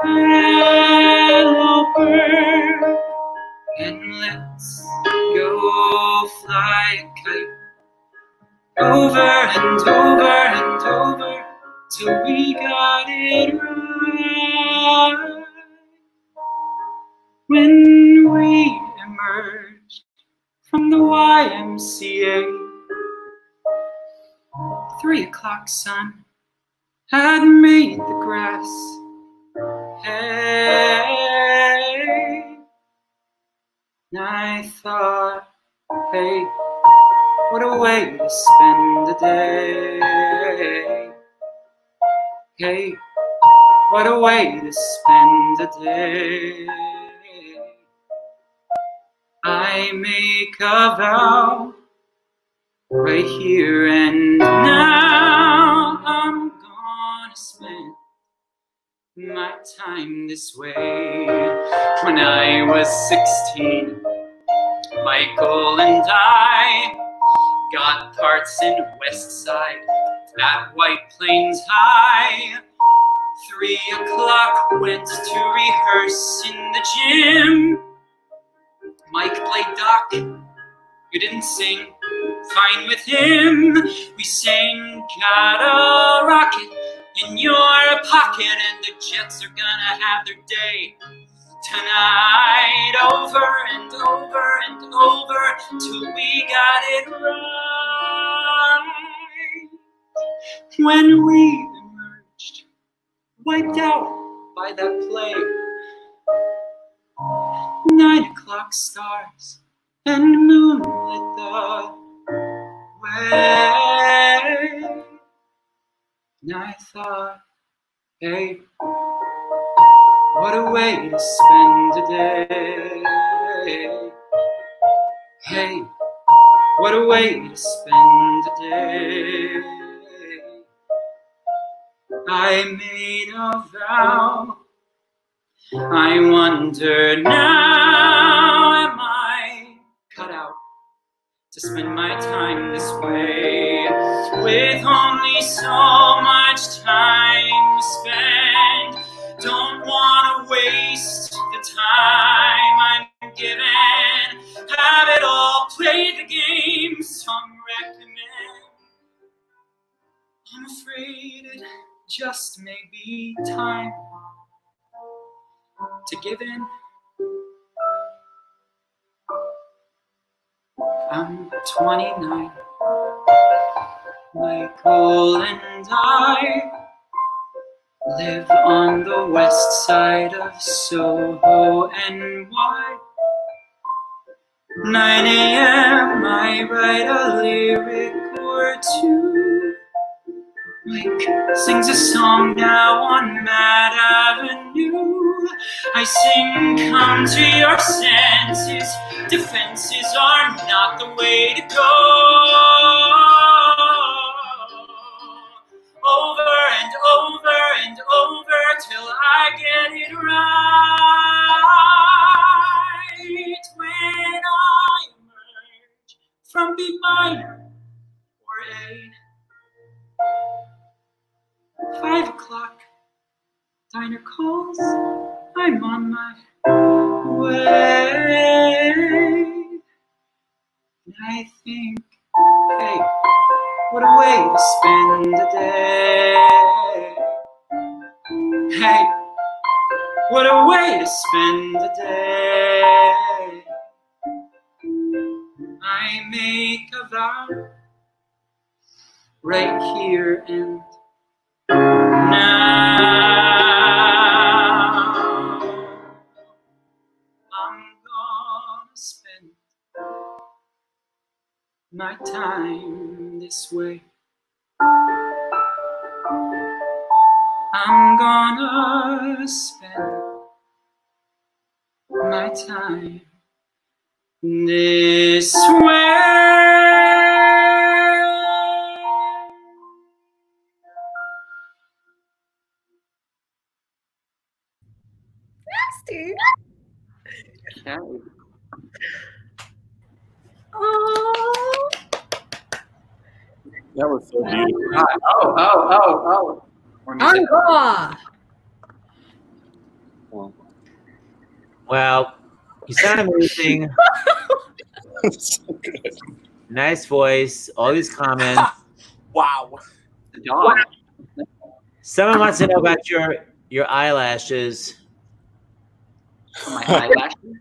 Yellow Bird, and let's go fly a kite over and over and over till we got it right. When we emerged from the Y M C A, three o'clock sun had made the grass hay. And I thought, hey, what a way to spend the day. Hey, what a way to spend a day. I make a vow right here and now. I'm gonna spend my time this way. When I was sixteen, Michael and I got parts in West Side at White Plains High. Three o'clock, went to rehearse in the gym. Mike played Doc, you didn't sing, fine with him. We sang, got a rocket in your pocket, and the Jets are gonna have their day tonight. Over and over and over till we got it right. When we emerged, wiped out by that play, nine o'clock stars and moonlit the way. And I thought, hey, what a way to spend a day. Hey, what a way to spend a day. I made a vow. I wonder now, am I cut out to spend my time this way? With only so much time to spend, don't want to waste the time I'm given. Have it all, play the game some recommend. I'm afraid it just may be time to give in. I'm twenty-nine. Michael and I live on the west side of Soho, N Y. nine A M I write a lyric or two. Mike sings a song now on Mad Avenue. I sing, come to your senses. Defenses are not the way to go. Over and over and over till I get it right. When I emerge from B minor or A, five o'clock, diner calls, I'm on my way. And I think, hey, what a way to spend a day. Hey, what a way to spend a day. I make a vow right here and now. I'm gonna spend my time this way. I'm gonna spend my time this way. Nasty. Okay. Oh. That was so beautiful. Oh, oh, oh, oh. Encore. Well, you sound amazing. So good. Nice voice. All these comments. Wow. The dog. Someone wants to know about your your eyelashes. My eyelashes.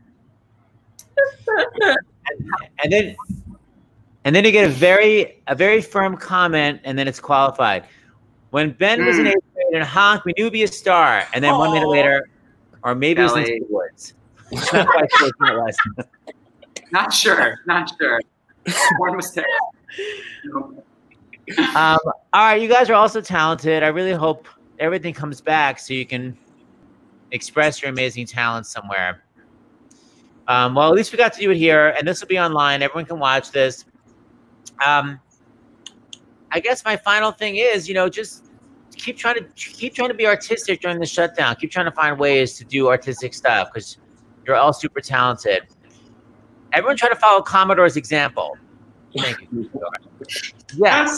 And, and then and then you get a very a very firm comment, and then it's qualified. When Ben was in eighth grade and Honk, we knew he'd be a star. And then one minute later, or maybe it was Kelly. in the woods. Not quite sure what it was. Not sure. Not sure. One mistake. Um, all right, you guys are also talented. I really hope everything comes back so you can express your amazing talent somewhere. Um, well, at least we got to do it here, and this will be online. Everyone can watch this. Um, I guess my final thing is, you know, just keep trying to keep trying to be artistic during the shutdown. Keep trying to find ways to do artistic stuff because you're all super talented. Everyone try to follow Commodore's example. Thank you. Yes.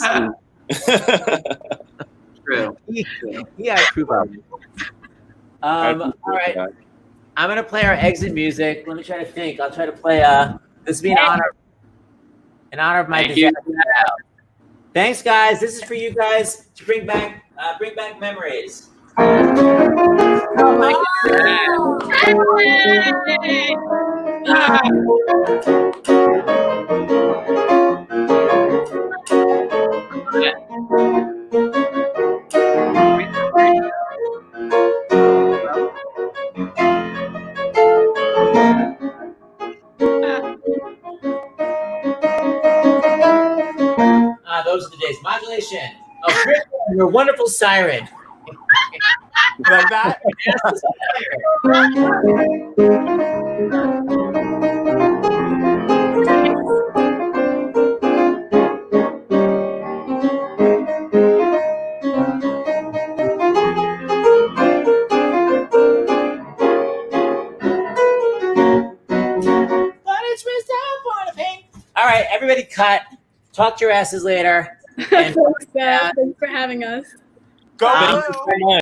True. Yeah, true. Um, all right. I'm gonna play our exit music. Let me try to think. I'll try to play. Uh, this will be in honor, in honor of my Thank you. disaster. Thanks, guys. This is for you guys to bring back, uh, bring back memories. Oh my Ah, those are the days. Modulation. Oh, Griffin, your wonderful siren. Like that? All right, everybody cut. Talk to your asses later. And, Thanks, Dad. Thanks for having us. Go Um, Blue! so much.